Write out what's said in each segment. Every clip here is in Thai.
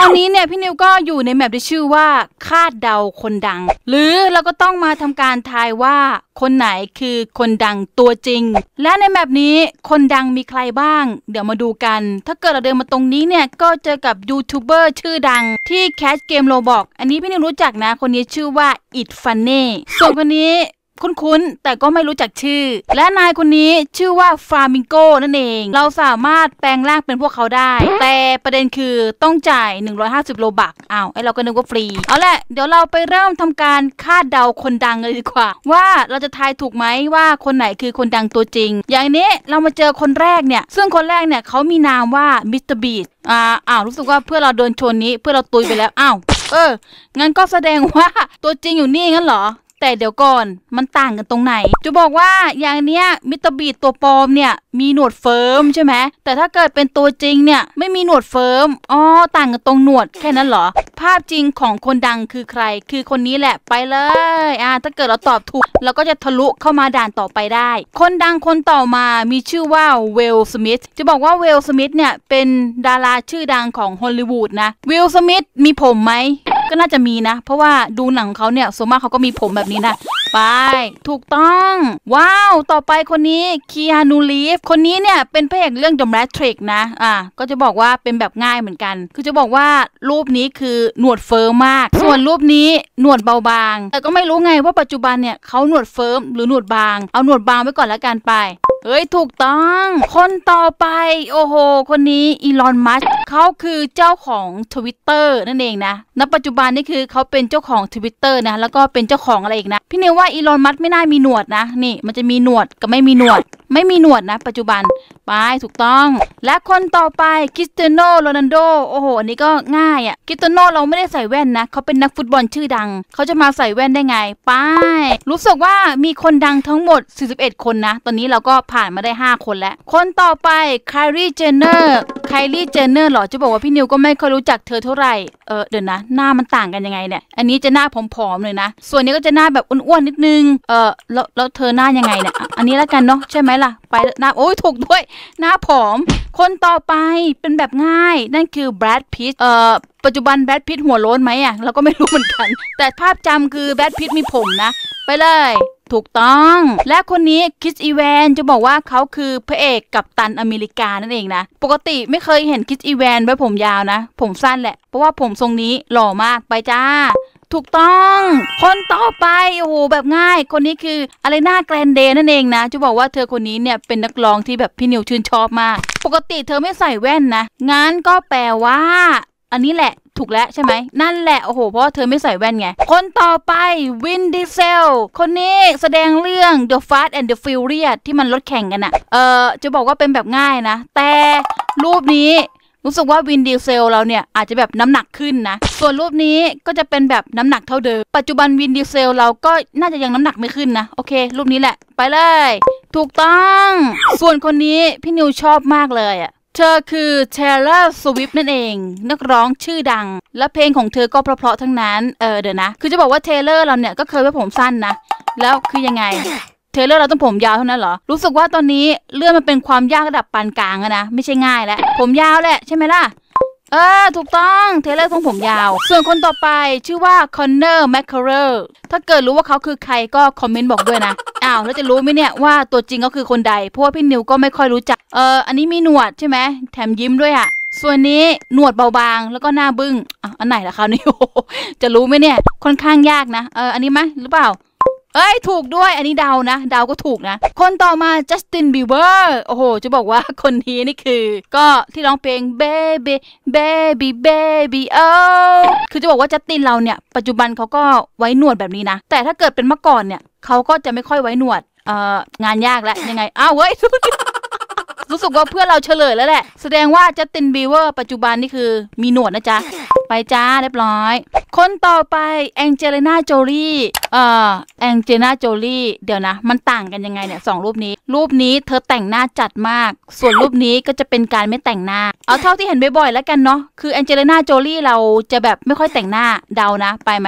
อนนี้เนี่ยพี่นิวก็อยู่ในแมปที่ชื่อว่าคาดเดาคนดังหรือเราก็ต้องมาทำการทายว่าคนไหนคือคนดังตัวจริงและในแมปนี้คนดังมีใครบ้างเดี๋ยวมาดูกันถ้าเกิดเราเดินมาตรงนี้เนี่ยก็เจอกับยูทูบเบอร์ชื่อดังที่แคสเกมโรบอกอันนี้พี่นิวรู้จักนะคนนี้ชื่อว่าอิดฟันเน่ส่วนคนนี้คุ้นๆแต่ก็ไม่รู้จักชื่อและนายคนนี้ชื่อว่าฟลามิงโกนั่นเองเราสามารถแปลงร่างเป็นพวกเขาได้แต่ประเด็นคือต้องจ่าย150โลบักไอเราก็นึกว่าฟรีเอาแหละเดี๋ยวเราไปเริ่มทำการคาดเดาคนดังเลยดีกว่าว่าเราจะทายถูกไหมว่าคนไหนคือคนดังตัวจริงอย่างนี้เรามาเจอคนแรกเนี่ยซึ่งคนแรกเนี่ยเขามีนามว่ามิสเตอร์บีสรู้สึกว่าเพื่อเราโดนชนนี้เพื่อเราตุยไปแล้วงั้นก็แสดงว่าตัวจริงอยู่นี่งั้นเหรอแต่เดี๋ยวก่อนมันต่างกันตรงไหนจะบอกว่าอย่างเนี้ยมิสเตอร์บีทตัวปลอมเนี่ยมีหนวดเฟิร์มใช่ไหมแต่ถ้าเกิดเป็นตัวจริงเนี่ยไม่มีหนวดเฟิร์มต่างกันตรงหนวดแค่นั้นเหรอภาพจริงของคนดังคือใครคือคนนี้แหละไปเลยถ้าเกิดเราตอบถูกเราก็จะทะลุเข้ามาด่านต่อไปได้คนดังคนต่อมามีชื่อว่าเวลสมิธจะบอกว่าเวลสมิธเนี่ยเป็นดาราชื่อดังของฮอลลีวูดนะเวลสมิธมีผมไหมก็น่าจะมีนะเพราะว่าดูหนังเขาเนี่ยส่วนมากเขาก็มีผมแบบนี้นะไปถูกต้องว้าวต่อไปคนนี้คีอานูรีฟคนนี้เนี่ยเป็นพระเอกเรื่อง The Matrix นะก็จะบอกว่าเป็นแบบง่ายเหมือนกันคือจะบอกว่ารูปนี้คือหนวดเฟิร์มมากส่วนรูปนี้หนวดเบาบางแต่ก็ไม่รู้ไงว่าปัจจุบันเนี่ยเขาหนวดเฟิร์มหรือหนวดบางเอาหนวดบางไว้ก่อนแล้วกันไปถูกต้องคนต่อไปโอ้โหคนนี้อีลอนมัสก์เขาคือเจ้าของ Twitter นั่นเองนะณปัจจุบันนี่คือเขาเป็นเจ้าของ Twitter นะแล้วก็เป็นเจ้าของอะไรอีกนะพี่นิวว่าอีลอนมัสก์ไม่น่ามีหนวดนะนี่มันจะมีหนวดกับไม่มีหนวดนะปัจจุบันไปถูกต้องและคนต่อไปคริสเตียโนโรนัลโดโอ้โหอันนี้ก็ง่ายคริสเตียโนเราไม่ได้ใส่แว่นนะเขาเป็นนักฟุตบอลชื่อดังเขาจะมาใส่แว่นได้ไงไปรู้สึกว่ามีคนดังทั้งหมด41คนนะตอนนี้เราก็ผ่านมาได้5คนแล้วคนต่อไปไคลี่เจนเนอร์หรอจะบอกว่าพี่นิวก็ไม่ค่อยรู้จักเธอเท่าไหร่เดี๋ยวนะหน้ามันต่างกันยังไงเนี่ยอันนี้จะหน้าผอมๆเลยนะส่วนนี้ก็จะหน้าแบบอ้วนๆนิดนึงแล้วเธอหน้ายังไงเนี่ยอันนี้แล้วกันเนาะใช่ไหมล่ะไปหน้าถูกด้วยหน้าผอมคนต่อไปเป็นแบบง่ายนั่นคือแบรดพิตต์ปัจจุบันแบรดพิตต์หัวโล้นไหมเราก็ไม่รู้เหมือนกันแต่ภาพจำคือแบรดพิตต์มีผมนะไปเลยถูกต้องและคนนี้คริสอีแวนจะบอกว่าเขาคือพระเอกกัปตันอเมริกานั่นเองนะปกติไม่เคยเห็นคริสอีแวนไว้ผมยาวนะผมสั้นแหละเพราะว่าผมทรงนี้หล่อมากไปจ้าถูกต้องคนต่อไปโอ้โหแบบง่ายคนนี้คืออะไรน่าแกรนเดย์นั่นเองนะจะบอกว่าเธอคนนี้เนี่ยเป็นนักร้องที่แบบพี่นิวชื่นชอบมากปกติเธอไม่ใส่แว่นนะงั้นก็แปลว่าอันนี้แหละถูกแล้วใช่ไหมนั่นแหละโอ้โหเพราะเธอไม่ใส่แว่นไงคนต่อไปวินดีเซลคนนี้แสดงเรื่อง The Fast and the Furious ที่มันรถแข่งกันจะบอกว่าเป็นแบบง่ายนะแต่รูปนี้รู้สึกว่าวินดีเซลเราเนี่ยอาจจะแบบน้ำหนักขึ้นนะส่วนรูปนี้ก็จะเป็นแบบน้ำหนักเท่าเดิมปัจจุบันวินดีเซลเราก็น่าจะยังน้ำหนักไม่ขึ้นนะโอเครูปนี้แหละไปเลยถูกต้องส่วนคนนี้พี่นิวชอบมากเลยเธอคือ Taylor Swift นั่นเองนักร้องชื่อดังและเพลงของเธอก็เพราะๆทั้งนั้นเดี๋ยวนะคือจะบอกว่า Taylor เราเนี่ยก็เคยไว้ผมสั้นนะแล้วคือยังไงเทเลอร์เราต้องผมยาวเท่านั้นเหรอรู้สึกว่าตอนนี้เลื่อนมันเป็นความยากระดับปานกลางนะไม่ใช่ง่ายแล้วผมยาวแหละใช่ไหมล่ะถูกต้องเทเลอร์ทรงผมยาวส่วนคนต่อไปชื่อว่าคอนเนอร์แมคเคอร์ถ้าเกิดรู้ว่าเขาคือใครก็คอมเมนต์บอกด้วยนะแล้วจะรู้ไหมเนี่ยว่าตัวจริงเขาคือคนใดเพราะว่าพี่นิวก็ไม่ค่อยรู้จักอันนี้มีหนวดใช่ไหมแถมยิ้มด้วยส่วนนี้หนวดเบาบางแล้วก็หน้าบึ้งอันไหนล่ะคราวนี้จะรู้ไหมเนี่ยค่อนข้างยากนะอันนี้ไหมหรือเปล่าถูกด้วยอันนี้เดานะเดาก็ถูกนะคนต่อมาจัสตินบีเบอร์โอ้โหจะบอกว่าคนนี้นี่คือก็ที่ร้องเพลง baby baby baby คือจะบอกว่าจัสตินเราเนี่ยปัจจุบันเขาก็ไว้หนวดแบบนี้นะแต่ถ้าเกิดเป็นเมื่อก่อนเนี่ยเขาก็จะไม่ค่อยไว้หนวดงานยากแล้วยังไงเว้ย รู้สึกว่าเพื่อนเราเฉลยแล้วแหละแสดงว่าจัสตินบีเบอร์ปัจจุบันนี่คือมีหนวดนะจ๊ะไปจ้าเรียบร้อยคนต่อไปแองเจลิน่าโจลี่แองเจลิน่าโจลี่เดี๋ยวนะมันต่างกันยังไงเนี่ย2รูปนี้เธอแต่งหน้าจัดมากส่วนรูปนี้ก็จะเป็นการไม่แต่งหน้าเอาเท่าที่เห็นบ่อยๆแล้วกันเนาะคือแองเจลิน่าโจลี่เราจะแบบไม่ค่อยแต่งหน้าเดานะไปไหม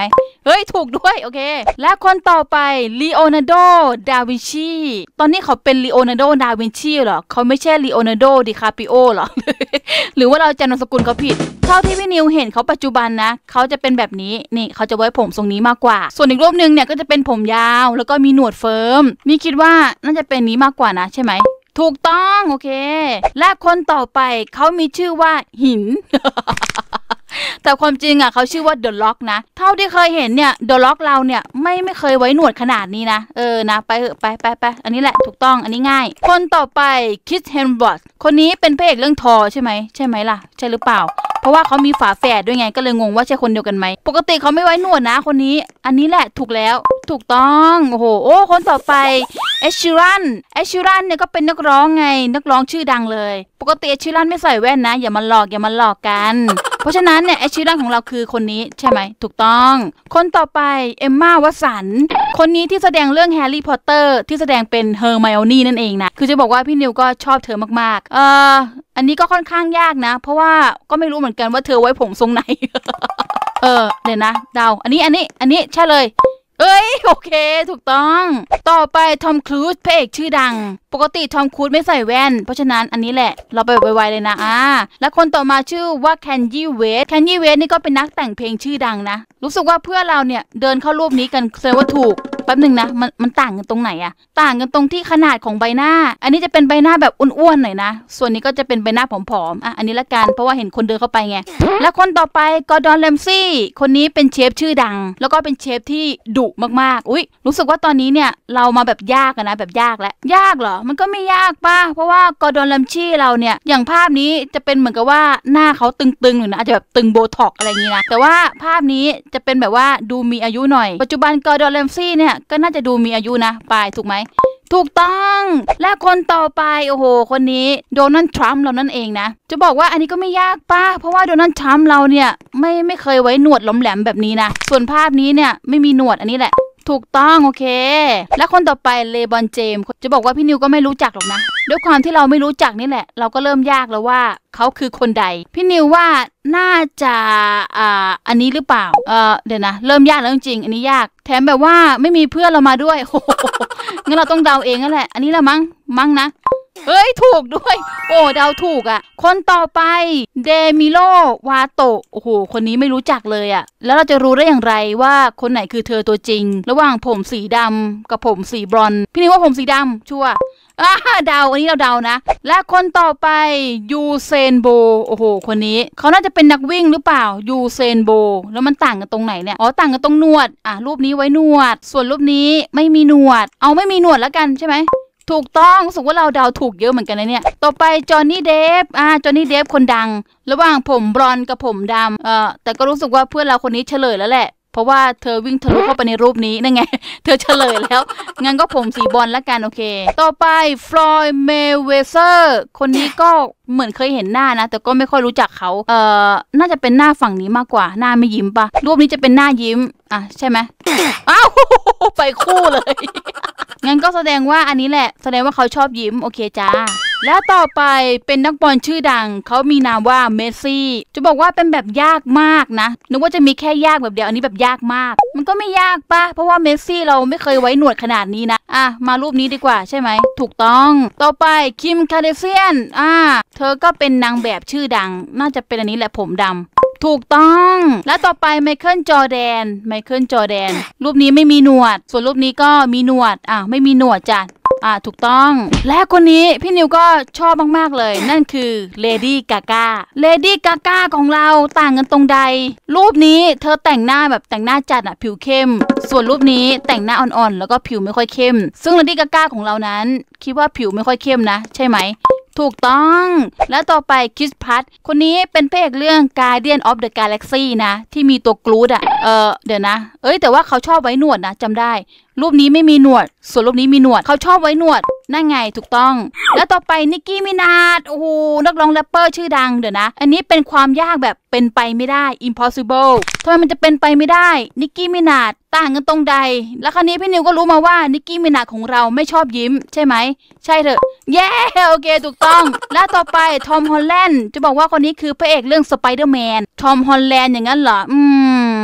เฮ้ยถูกด้วยโอเคและคนต่อไปลีโอนาร์โดดาวินชีตอนนี้เขาเป็นลีโอนาร์โดดาวินชีเหรอเขาไม่ใช่ลีโอนาร์โดดิคาปิโอเหรอ หรือว่าเราจำนามสกุลเขาผิดเท่าที่พี่นิวเห็นเขาปัจจุบันนะเขาจะเป็นแบบนี้นี่เขาจะไว้ผมทรงนี้มากกว่าส่วนอีกรูปนึงเนี่ยก็จะเป็นผมยาวแล้วก็มีหนวดเฟิร์มนี่คิดว่าน่าจะเป็นนี้มากกว่านะใช่ไหมถูกต้องโอเคและคนต่อไปเขามีชื่อว่าหิน แต่ความจริงอ่ะเขาชื่อว่าเดอะล็อกนะเท่าที่เคยเห็นเนี่ยเดอะล็อกเราเนี่ยไม่เคยไว้หนวดขนาดนี้นะนะไปเถอะไปอันนี้แหละถูกต้องอันนี้ง่ายคนต่อไปคิสเฮนบอสคนนี้เป็นพระเอกเรื่องทอใช่ไหมล่ะใช่หรือเปล่าเพราะว่าเขามีฝาแฝดด้วยไงก็เลยงงว่าใช่คนเดียวกันไหมปกติเขาไม่ไว้หนวดนะคนนี้อันนี้แหละถูกแล้วถูกต้องโอ้โหคนต่อไปเอชิรันเนี่ยก็เป็นนักร้องไงนักร้องชื่อดังเลยปกติเอชิรันไม่ใส่แว่นนะอย่ามาหลอกกันเพราะฉะนั้นเนี่ยเอชิรันของเราคือคนนี้ใช่ไหมถูกต้องคนต่อไปเอมม่าวัตสันคนนี้ที่แสดงเรื่องแฮร์รี่พอตเตอร์ที่แสดงเป็นเฮอร์ไมโอนี่นั่นเองนะคือจะบอกว่าพี่นิวก็ชอบเธอมากๆอันนี้ก็ค่อนข้างยากนะเพราะว่าก็ไม่รู้เหมือนกันว่าเธอไว้ผมทรงไหน เดี๋ยวนะเดาอันนี้ใช่เลยโอเคถูกต้องต่อไปทอมครูซพระเอกชื่อดังปกติทอมครูซไม่ใส่แว่นเพราะฉะนั้นอันนี้แหละเราไปไวๆเลยนะและคนต่อมาชื่อว่าแคนยี่เวสนี่ก็เป็นนักแต่งเพลงชื่อดังนะรู้สึกว่าเพื่อนเราเนี่ยเดินเข้ารูปนี้กันแสดงว่าถูกแป๊บหนึ่งนะมันต่างกันตรงไหนอะต่างกันตรงที่ขนาดของใบหน้าอันนี้จะเป็นใบหน้าแบบอ้วนๆหน่อยนะส่วนนี้ก็จะเป็นใบหน้าผอมๆอันนี้ละกันเพราะว่าเห็นคนเดินเข้าไปไงและคนต่อไปกอร์ดอนแรมซี่คนนี้เป็นเชฟชื่อดังแล้วก็เป็นเชฟที่ดุมากๆรู้สึกว่าตอนนี้เนี่ยเรามาแบบยากนะแบบยากแล้วยากเหรอมันก็ไม่ยากป่ะเพราะว่ากอร์ดอนแรมซี่เราเนี่ยอย่างภาพนี้จะเป็นเหมือนกับว่าหน้าเขาตึงๆหรือนะอาจจะแบบตึงโบท็อกอะไรอย่างนี้นะแต่ว่าภาพนี้จะเป็นแบบว่าดูมีอายุหน่อยปัจจุบันกอร์ดอนแรมซี่เนี่ยก็น่าจะดูมีอายุนะปายถูกไหมถูกต้องและคนต่อไปโอ้โหคนนี้โดนัลด์ทรัมป์เรานั่นเองนะจะบอกว่าอันนี้ก็ไม่ยากป่ะเพราะว่าโดนัลด์ทรัมป์เราเนี่ยไม่เคยไว้หนวดหลอมแหลมแบบนี้นะส่วนภาพนี้เนี่ยไม่มีหนวดอันนี้แหละถูกต้องโอเคและคนต่อไปเลบอนเจมส์จะบอกว่าพี่นิวก็ไม่รู้จักหรอกนะด้วยความที่เราไม่รู้จักนี่แหละเราก็เริ่มยากแล้วว่าเขาคือคนใดพี่นิวว่าน่าจะอันนี้หรือเปล่าเดี๋ยวนะเริ่มยากแล้วจริงๆอันนี้ยากแถมแบบว่าไม่มีเพื่อนเรามาด้วยโอ้โหงั้นเราต้องเดาเองนั่นแหละอันนี้ละมั้งนะถูกด้วยเดาถูกคนต่อไปเดมิโลวาโตะโอ้โหคนนี้ไม่รู้จักเลยแล้วเราจะรู้ได้อย่างไรว่าคนไหนคือเธอตัวจริงระหว่างผมสีดำกับผมสีบรอนซ์พี่นิวว่าผมสีดำชัวร์เดาอันนี้เราเดานะและคนต่อไปยูเซนโบโอ้โหคนนี้เขาน่าจะเป็นนักวิ่งหรือเปล่ายูเซนโบแล้วมันต่างกันตรงไหนเนี่ยต่างกันตรงหนวดรูปนี้ไว้หนวดส่วนรูปนี้ไม่มีหนวดเอาไม่มีหนวดแล้วกันใช่ไหมถูกต้องรู้สึกว่าเราเดาถูกเยอะเหมือนกันนะเนี่ยต่อไปจอห์นนี่เดฟจอห์นนี่เดฟคนดังระหว่างผมบรอนซ์กับผมดำแต่ก็รู้สึกว่าเพื่อนเราคนนี้เฉลยแล้วแหละเพราะว่าเธอวิ่งทะลุเข้าไปในรูปนี้นั่นไงเธอเฉลยแล้วงั้นก็ผมสีบอลละกันโอเคต่อไปฟลอยด์เมเวเซอร์คนนี้ก็เหมือนเคยเห็นหน้านะแต่ก็ไม่ค่อยรู้จักเขาน่าจะเป็นหน้าฝั่งนี้มากกว่าหน้าไม่ยิ้มปะรูปนี้จะเป็นหน้ายิ้มใช่ไหมไปคู่เลยงั้นก็แสดงว่าอันนี้แหละแสดงว่าเขาชอบยิ้มโอเคจ้าแล้วต่อไปเป็นนักบอลชื่อดังเขามีนามว่าเมสซี่จะบอกว่าเป็นแบบยากมากนะนึกว่าจะมีแค่ยากแบบเดียวอันนี้แบบยากมากมันก็ไม่ยากป่ะเพราะว่าเมสซี่เราไม่เคยไว้หนวดขนาดนี้นะมารูปนี้ดีกว่าใช่ไหมถูกต้องต่อไปคิมคาเดเชียนเธอก็เป็นนางแบบชื่อดังน่าจะเป็นอันนี้แหละผมดำถูกต้องแล้วต่อไปไมเคิลจอร์แดนรูปนี้ไม่มีหนวดส่วนรูปนี้ก็มีหนวดไม่มีหนวดจ้ะถูกต้องและคนนี้พี่นิวก็ชอบมากๆเลยนั่นคือเลดี้กาก้าของเราต่างกันตรงใดรูปนี้เธอแต่งหน้าแบบแต่งหน้าจัดผิวเข้มส่วนรูปนี้แต่งหน้าอ่อนๆแล้วก็ผิวไม่ค่อยเข้มซึ่งเลดี้กาก้าของเรานั้นคิดว่าผิวไม่ค่อยเข้มนะใช่ไหมถูกต้องแล้วต่อไปคริสพัทคนนี้เป็นพระเอกเรื่อง Guardian of the Galaxy นะที่มีตัวกรูดเดี๋ยวนะแต่ว่าเขาชอบไว้หนวดนะจำได้รูปนี้ไม่มีหนวดส่วนรูปนี้มีหนวดเขาชอบไว้หนวดนั่นไงถูกต้องแล้วต่อไปนิกกี้มินาจโอ้โหนักร้องแรปเปอร์ชื่อดังเดี๋ยวนะอันนี้เป็นความยากแบบเป็นไปไม่ได้ impossible ทำไมมันจะเป็นไปไม่ได้นิกกี้มินาจต่างกันตรงใดแล้วคราวนี้พี่นิวก็รู้มาว่านิกกี้มินาจของเราไม่ชอบยิ้มใช่ไหมใช่เถอะโอเคถูกต้องแล้วต่อไปทอมฮอลแลนด์จะบอกว่าคนนี้คือพระเอกเรื่องสไปเดอร์แมนทอมฮอลแลนด์อย่างนั้นเหรอ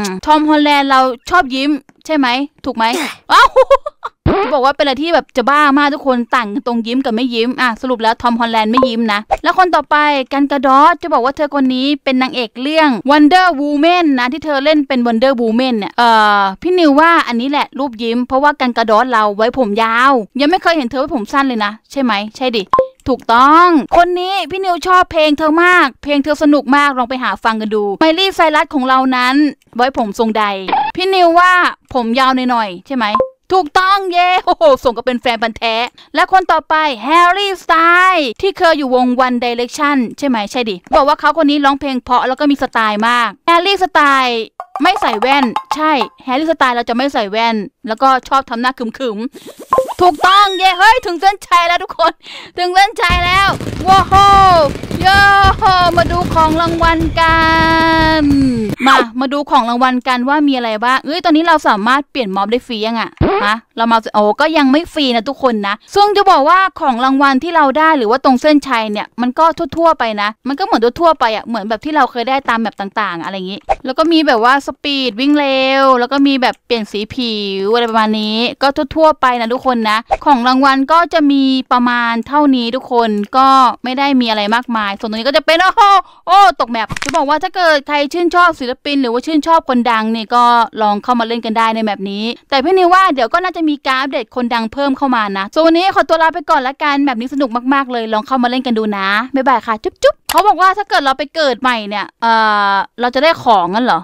ทอมฮอลแลนด์เราชอบยิ้มใช่ไหมถูกไหมอ้าวบอกว่าเป็นอะไรที่แบบจะบ้ามากทุกคนต่างตรงยิ้มกับไม่ยิ้มสรุปแล้วทอมฮอลแลนด์ไม่ยิ้มนะแล้วคนต่อไปกันกาดอสจะบอกว่าเธอคนนี้เป็นนางเอกเรื่อง Wonder Woman นะที่เธอเล่นเป็น Wonder Woman เนี่ยพี่นิวว่าอันนี้แหละรูปยิ้มเพราะว่ากันกาดอสเราไว้ผมยาวยังไม่เคยเห็นเธอไว้ผมสั้นเลยนะใช่ไหมใช่ดิถูกต้องคนนี้พี่นิวชอบเพลงเธอมากเพลงเธอสนุกมากลองไปหาฟังกันดูไมลี่ไซรัสของเรานั้นไว้ผมทรงใดพี่นิวว่าผมยาวหน่อยๆใช่ไหมถูกต้องเย่โอ้โหส่งกับเป็นแฟนพันธุ์แท้และคนต่อไปแฮร์รี่สไตล์ที่เคยอยู่วง One Direction ใช่ไหมใช่ดิบอกว่าเขาคนนี้ร้องเพลงเพราะแล้วก็มีสไตล์มากแฮร์รี่สไตล์ไม่ใส่แว่นใช่แฮร์รี่สไตล์เราจะไม่ใส่แว่นแล้วก็ชอบทำหน้าขึมๆถูกต้องเย่เฮ้ยถึงเส้นชัยแล้วทุกคนถึงเส้นชัยแล้วว้าวโย่มาดูของรางวัลกันมาดูของรางวัลกันว่ามีอะไรบ้างตอนนี้เราสามารถเปลี่ยนม็อบได้ฟรียังเรามาก็ยังไม่ฟรีนะทุกคนนะซึ่งจะบอกว่าของรางวัลที่เราได้หรือว่าตรงเส้นชัยเนี่ยมันก็ทั่วๆไปนะมันก็เหมือนทั่วๆไปเหมือนแบบที่เราเคยได้ตามแบบต่างๆอะไรอย่างนี้แล้วก็มีแบบว่าสปีดวิ่งเร็วแล้วก็มีแบบเปลี่ยนสีผิวอะไรประมาณนี้ก็ทั่วๆไปนะทุกคนนะของรางวัลก็จะมีประมาณเท่านี้ทุกคนก็ไม่ได้มีอะไรมากมายส่วนตรงนี้ก็จะเป็นโอ้ตกแมปจะบอกว่าถ้าเกิดใครชื่นชอบศิลปินหรือว่าชื่นชอบคนดังเนี่ยก็ลองเข้ามาเล่นกันได้ในแบบนี้แต่พี่นิวว่าเดี๋ยวก็น่าจะมีการอัปเดตคนดังเพิ่มเข้ามานะส่วนวันนี้ขอตัวลาไปก่อนละกันแบบนี้สนุกมากๆเลยลองเข้ามาเล่นกันดูนะบ๊ายบายค่ะจุ๊บเขาบอกว่าถ้าเกิดเราไปเกิดใหม่เนี่ยเราจะได้ของงั้นเหรอ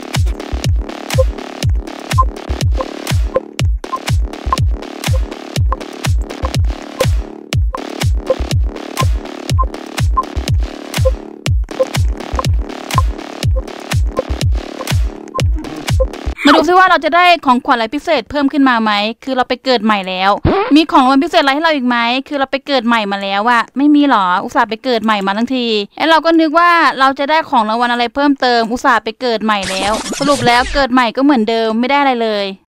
มาดูซิว่าเราจะได้ของขวัญอะไรพิเศษเพิ่มขึ้นมาไหมคือเราไปเกิดใหม่แล้วมีของรางวัลพิเศษอะไรให้เราอีกไหมคือเราไปเกิดใหม่มาแล้วไม่มีหรออุตส่าห์ไปเกิดใหม่มาทั้งทีแล้วเราก็นึกว่าเราจะได้ของรางวัลอะไรเพิ่มเติมอุตส่าห์ไปเกิดใหม่แล้วสรุปแล้วเกิดใหม่ก็เหมือนเดิมไม่ได้อะไรเลย